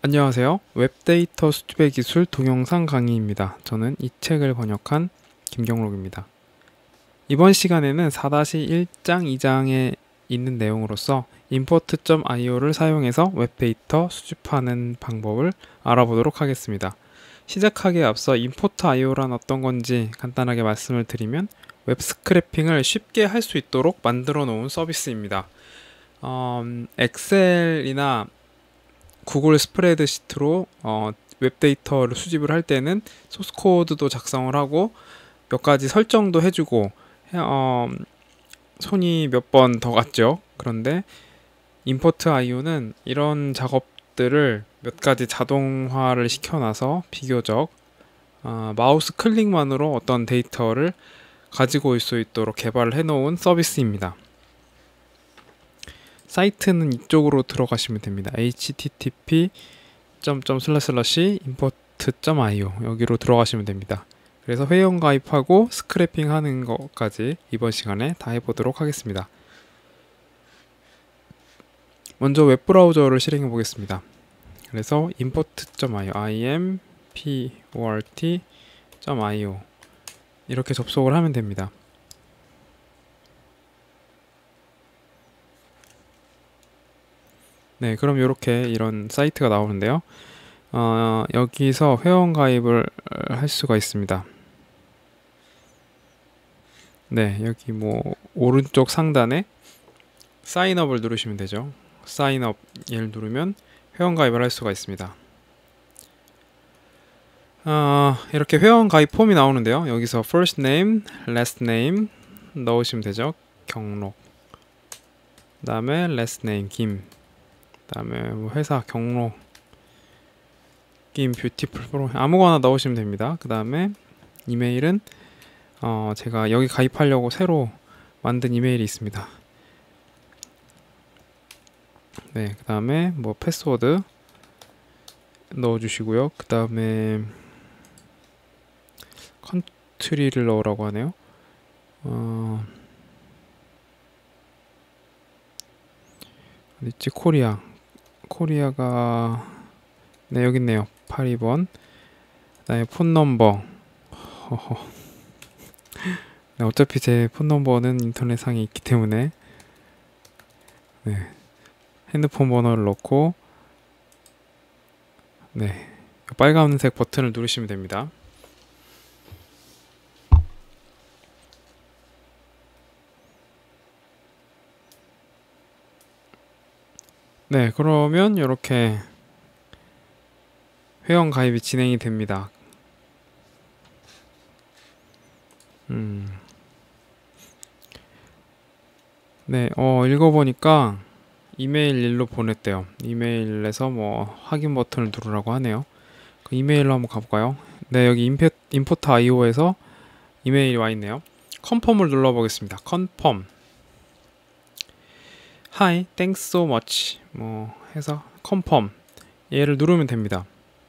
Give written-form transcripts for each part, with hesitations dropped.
안녕하세요. 웹데이터 수집의 기술 동영상 강의입니다. 저는 이 책을 번역한 김경록입니다. 이번 시간에는 4-1장 2장에 있는 내용으로서 import.io를 사용해서 웹데이터 수집하는 방법을 알아보도록 하겠습니다. 시작하기에 앞서 import.io란 어떤 건지 간단하게 말씀을 드리면 웹 스크래핑을 쉽게 할 수 있도록 만들어 놓은 서비스입니다. 엑셀이나 구글 스프레드시트로 웹데이터를 수집을 할 때는 소스코드도 작성을 하고 몇 가지 설정도 해주고 손이 몇 번 더 갔죠. 그런데 import.io는 이런 작업들을 몇 가지 자동화를 시켜놔서 비교적 마우스 클릭만으로 어떤 데이터를 가지고 올 수 있도록 개발을 해놓은 서비스입니다. 사이트는 이쪽으로 들어가시면 됩니다. http://import.io 여기로 들어가시면 됩니다. 그래서 회원 가입하고 스크래핑 하는 것까지 이번 시간에 다 해보도록 하겠습니다. 먼저 웹브라우저를 실행해 보겠습니다. 그래서 import.io import.io 이렇게 접속을 하면 됩니다. 네, 그럼 이런 사이트가 나오는데요. 여기서 회원 가입을 할 수가 있습니다. 네, 여기 오른쪽 상단에 사인업을 누르시면 되죠. 사인업 얘를 누르면 회원 가입을 할 수가 있습니다. 이렇게 회원 가입 폼이 나오는데요. 여기서 first name, last name 넣으시면 되죠. 경록. 그 다음에 last name 김. 그 다음에 회사 경로 김 뷰티풀 프로 아무거나 넣으시면 됩니다. 그 다음에 이메일은 제가 여기 가입하려고 새로 만든 이메일이 있습니다. 네, 그 다음에 패스워드 넣어주시고요. 그 다음에 컨트리를 넣으라고 하네요. 어딨지? 코리아가 네, 여기 있네요. 82번. 그다음에 폰 넘버. 네, 어차피 제 폰 넘버는 인터넷상에 있기 때문에 네, 핸드폰 번호를 넣고 네, 빨간색 버튼을 누르시면 됩니다. 네, 그러면 이렇게 회원 가입이 진행이 됩니다. 네, 읽어보니까 이메일 일로 보냈대요. 이메일에서 확인 버튼을 누르라고 하네요. 그 이메일로 한번 가볼까요? 네, 여기 import.io에서 이메일이 와 있네요. 컨펌을 눌러보겠습니다. 컨펌. Hi, thanks so much. 해서 컨펌. 얘를 누르면 됩니다.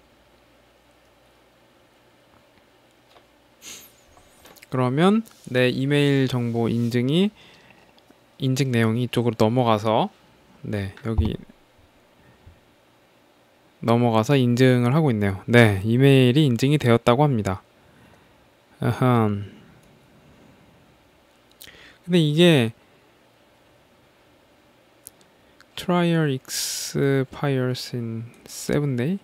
그러면 내 이메일 정보 인증 내용이 이쪽으로 넘어가서 네, 여기 넘어가서 인증을 하고 있네요. 네, 이메일이 인증이 되었다고 합니다. 근데 이게 trial expires in 7 day?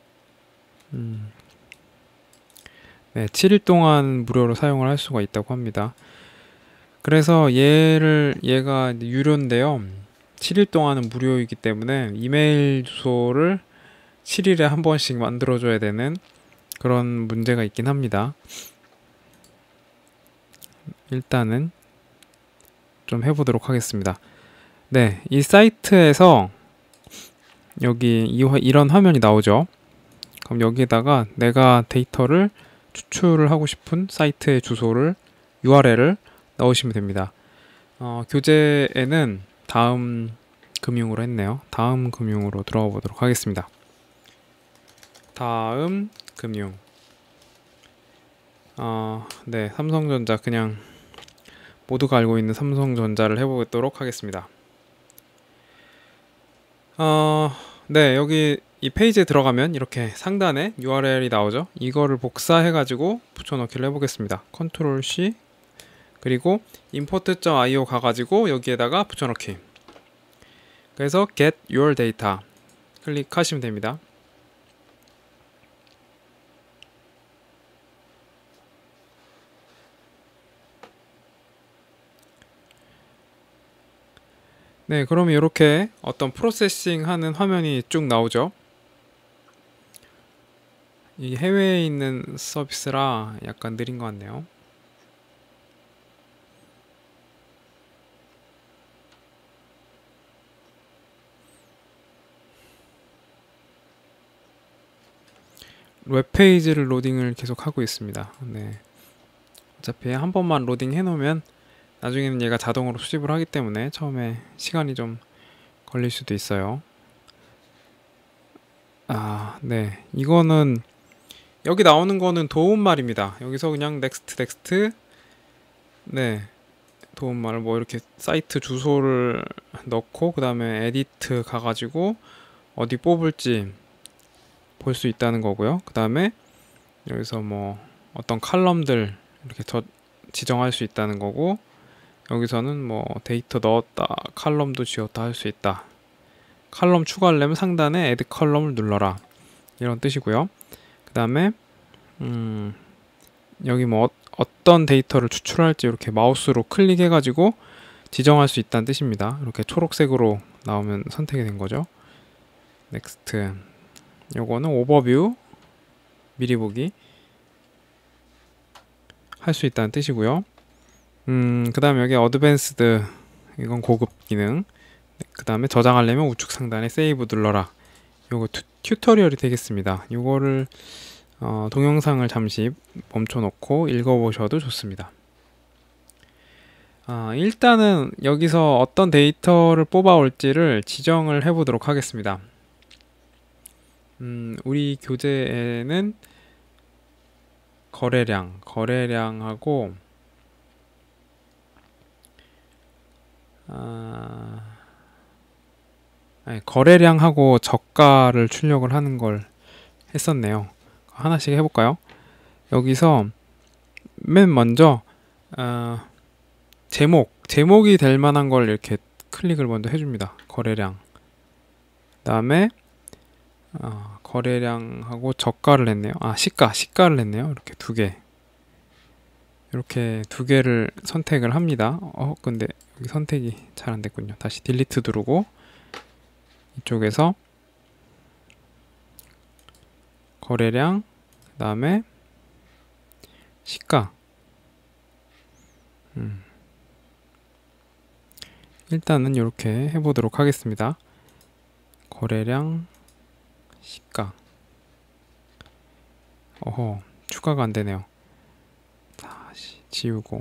네, 7일 동안 무료로 사용을 할 수가 있다고 합니다. 그래서 얘가 유료인데요. 7일 동안은 무료이기 때문에 이메일 주소를 7일에 한 번씩 만들어줘야 되는 그런 문제가 있긴 합니다. 일단은 좀 해보도록 하겠습니다. 네, 이 사이트에서 여기 이런 화면이 나오죠. 그럼 여기에다가 내가 데이터를 추출을 하고 싶은 사이트의 주소를 URL을 넣으시면 됩니다. 교재에는 다음 금융으로 했네요. 다음 금융으로 들어가 보도록 하겠습니다. 다음 금융. 네, 삼성전자 그냥 모두가 알고 있는 삼성전자를 해보도록 하겠습니다. 네, 여기 이 페이지에 들어가면 이렇게 상단에 URL이 나오죠. 이거를 복사해 가지고 붙여넣기를 해보겠습니다. 컨트롤 C 그리고 import.io 가가지고 여기에다가 붙여넣기. 그래서 get your data 클릭하시면 됩니다. 네, 그러면 이렇게 어떤 프로세싱 하는 화면이 쭉 나오죠. 이 해외에 있는 서비스라 약간 느린 것 같네요. 웹페이지를 로딩을 계속 하고 있습니다. 네. 어차피 한 번만 로딩 해 놓으면 나중에는 얘가 자동으로 수집을 하기 때문에 처음에 시간이 좀 걸릴 수도 있어요. 네. 이거는 여기 나오는 거는 도움말입니다. 여기서 그냥 next 네. 도움말 뭐 이렇게 사이트 주소를 넣고 그 다음에 에디트 가가지고 어디 뽑을지 볼 수 있다는 거고요. 그 다음에 여기서 뭐 어떤 칼럼들 이렇게 지정할 수 있다는 거고, 여기서는 뭐 데이터 넣었다, 칼럼도 지웠다 할 수 있다. 칼럼 추가하려면 상단에 add 컬럼을 눌러라, 이런 뜻이고요. 그 다음에 여기 뭐 어떤 데이터를 추출할지 이렇게 마우스로 클릭해 가지고 지정할 수 있다는 뜻입니다. 이렇게 초록색으로 나오면 선택이 된 거죠. 넥스트. 요거는 오버뷰, 미리 보기 할 수 있다는 뜻이고요. 그 다음에 여기 어드밴스드, 이건 고급 기능. 그 다음에 저장하려면 우측 상단에 세이브 눌러라. 요거 튜토리얼이 되겠습니다. 요거를 동영상을 잠시 멈춰 놓고 읽어보셔도 좋습니다. 일단은 여기서 어떤 데이터를 뽑아올지를 지정을 해보도록 하겠습니다. 우리 교재에는 거래량하고 거래량하고 저가를 출력을 하는 걸 했었네요. 하나씩 해볼까요? 여기서 맨 먼저 제목이 될 만한 걸 이렇게 클릭을 먼저 해줍니다. 거래량. 그 다음에 거래량하고 저가를 했네요. 시가를 했네요. 이렇게 두 개. 이렇게 두 개를 선택을 합니다. 근데 여기 선택이 잘 안 됐군요. 다시 딜리트 누르고 이쪽에서 거래량, 그 다음에 시가. 일단은 이렇게 해보도록 하겠습니다. 거래량, 시가. 추가가 안 되네요. 다시 지우고,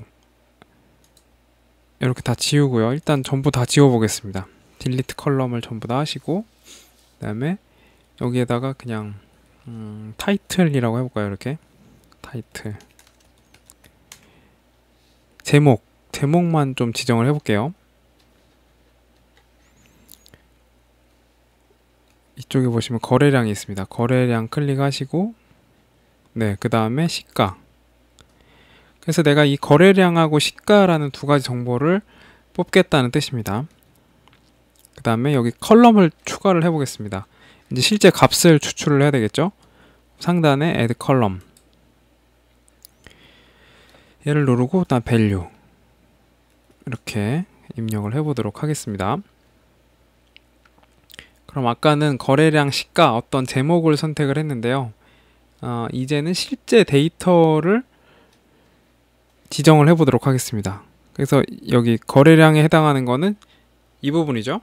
이렇게 다 지우고요. 일단 전부 다 지워 보겠습니다. 딜리트 컬럼을 전부 다 하시고, 그 다음에 여기에다가 그냥 타이틀이라고 해볼까요? 이렇게 타이틀. 제목만 좀 지정을 해볼게요. 이쪽에 보시면 거래량이 있습니다. 거래량 클릭하시고, 네, 그 다음에 시가. 그래서 내가 이 거래량하고 시가라는 두 가지 정보를 뽑겠다는 뜻입니다. 그 다음에 여기 컬럼을 추가를 해보겠습니다. 이제 실제 값을 추출을 해야 되겠죠? 상단에 add 컬럼. 얘를 누르고, 그다음 value. 이렇게 입력을 해보도록 하겠습니다. 그럼 아까는 거래량, 시가, 어떤 제목을 선택을 했는데요. 이제는 실제 데이터를 지정을 해보도록 하겠습니다. 그래서 여기 거래량에 해당하는 거는 이 부분이죠.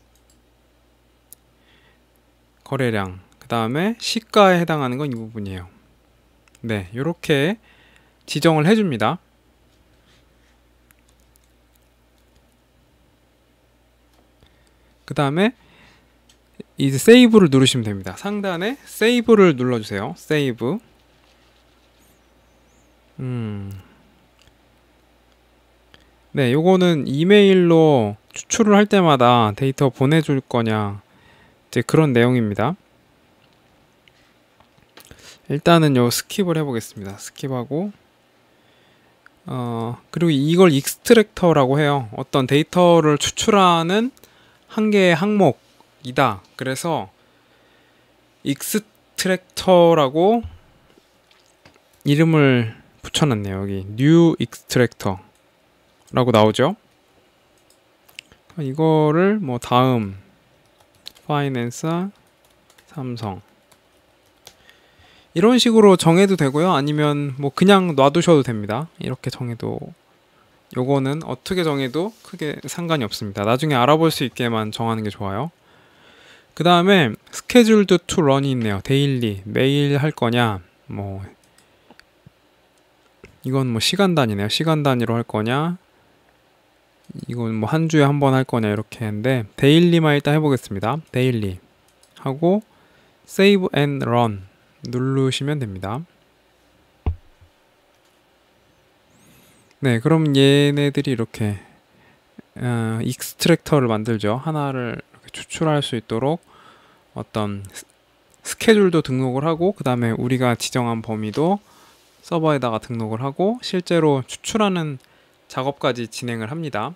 거래량. 그 다음에 시가에 해당하는 건 이 부분이에요. 네, 이렇게 지정을 해줍니다. 그 다음에 이제 세이브를 누르시면 됩니다. 상단에 세이브를 눌러주세요. 세이브. 네, 요거는 추출을 할 때마다 데이터 보내줄 거냐, 이제 그런 내용입니다. 일단은 요 스킵을 해보겠습니다. 스킵하고 그리고 이걸 익스트랙터라고 해요. 어떤 데이터를 추출하는 한 개의 항목이다. 그래서 익스트랙터라고 이름을 붙여놨네요. 여기 new extractor 라고 나오죠. 이거를 뭐 다음 파이낸스 삼성 이런 식으로 정해도 되고요. 아니면 뭐 그냥 놔두셔도 됩니다. 이렇게 정해도, 요거는 어떻게 정해도 크게 상관이 없습니다. 나중에 알아볼 수 있게만 정하는 게 좋아요. 그 다음에 scheduled to run이 있네요. 데일리, 매일 할 거냐, 뭐 이건 뭐 시간 단위네요. 시간 단위로 할 거냐, 이건 뭐 한 주에 한 번 할 거냐, 이렇게 했는데 데일리만 일단 해보겠습니다. 데일리 하고 save and run 누르시면 됩니다. 네, 그럼 얘네들이 이렇게 익스트랙터를 만들죠. 하나를 이렇게 추출할 수 있도록 어떤 스케줄도 등록을 하고, 그 다음에 우리가 지정한 범위도 서버에다가 등록을 하고 실제로 추출하는 작업까지 진행을 합니다.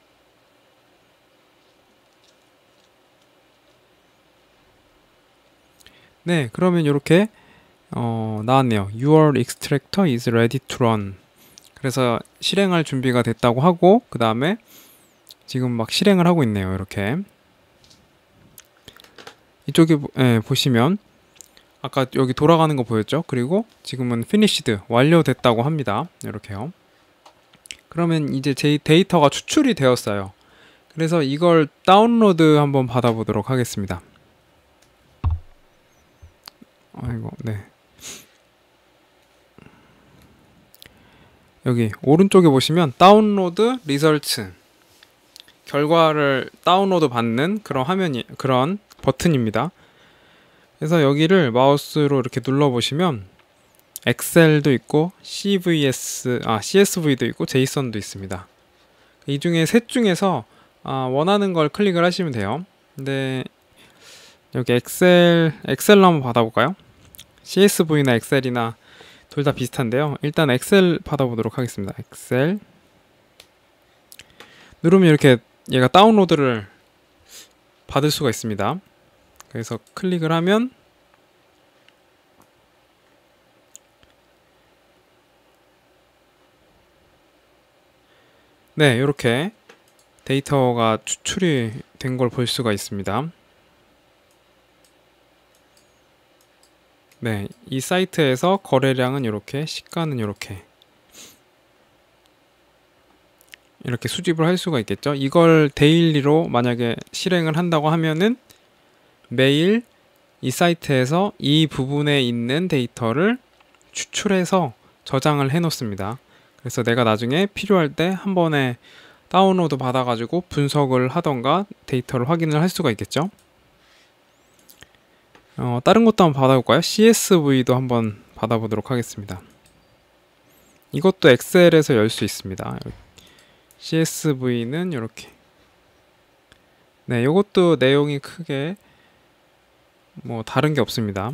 네, 그러면 이렇게 나왔네요. Your extractor is ready to run. 그래서 실행할 준비가 됐다고 하고, 그 다음에 지금 막 실행을 하고 있네요. 이렇게 이쪽에 보시면 아까 여기 돌아가는 거 보였죠? 그리고 지금은 finished, 완료됐다고 합니다. 이렇게요. 그러면 이제 제 데이터가 추출이 되었어요. 그래서 이걸 다운로드 한번 받아보도록 하겠습니다. 아이고, 네. 여기 오른쪽에 보시면 다운로드 리설트, 결과를 다운로드 받는 그런 화면이, 그런 버튼입니다. 그래서 여기를 마우스로 이렇게 눌러 보시면 엑셀도 있고 CSV도 있고 제이선도 있습니다. 이 중에 셋 중에서 원하는 걸 클릭을 하시면 돼요. 근데 여기 엑셀로 한번 받아볼까요? CSV나 엑셀이나 둘 다 비슷한데요. 일단 엑셀 받아보도록 하겠습니다. 엑셀 누르면 이렇게 얘가 다운로드를 받을 수가 있습니다. 그래서 클릭을 하면 네, 이렇게 데이터가 추출이 된 걸 볼 수가 있습니다. 네, 이 사이트에서 거래량은 이렇게, 시가는 이렇게 수집을 할 수가 있겠죠. 이걸 데일리로 만약에 실행을 한다고 하면은 매일 이 사이트에서 이 부분에 있는 데이터를 추출해서 저장을 해 놓습니다. 그래서 내가 나중에 필요할 때 한 번에 다운로드 받아가지고 분석을 하던가 데이터를 확인을 할 수가 있겠죠. 다른 것도 한번 받아볼까요? CSV도 한번 받아보도록 하겠습니다. 이것도 엑셀에서 열 수 있습니다. CSV는 이렇게. 네, 이것도 내용이 크게 뭐 다른 게 없습니다.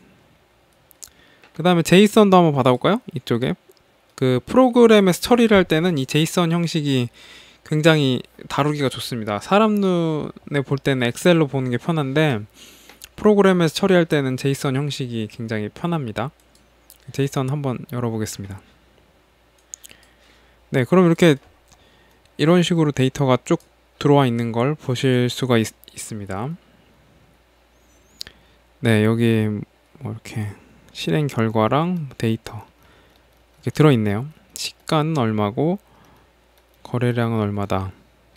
그 다음에 제이선도 한번 받아볼까요? 이쪽에 그 프로그램에서 처리를 할 때는 이 제이선 형식이 굉장히 다루기가 좋습니다. 사람 눈에 볼 때는 엑셀로 보는 게 편한데 프로그램에서 처리할 때는 제이선 형식이 굉장히 편합니다. 제이선 한번 열어보겠습니다. 네, 그럼 이렇게 이런 식으로 데이터가 쭉 들어와 있는 걸 보실 수가 있습니다. 네, 여기 뭐 이렇게 실행 결과랑 데이터 이렇게 들어있네요. 시가는 얼마고 거래량은 얼마다.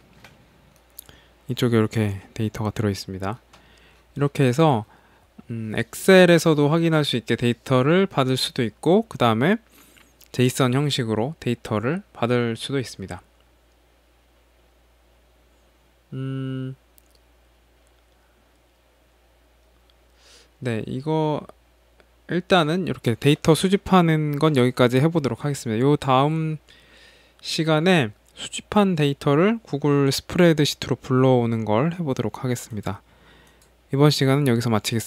이쪽에 이렇게 데이터가 들어있습니다. 이렇게 해서 엑셀에서도 확인할 수 있게 데이터를 받을 수도 있고, 그 다음에 제이선 형식으로 데이터를 받을 수도 있습니다. 네, 이거 일단은 이렇게 데이터 수집하는 건 여기까지 해보도록 하겠습니다. 요 다음 시간에 수집한 데이터를 구글 스프레드시트로 불러오는 걸 해보도록 하겠습니다. 이번 시간은 여기서 마치겠습니다.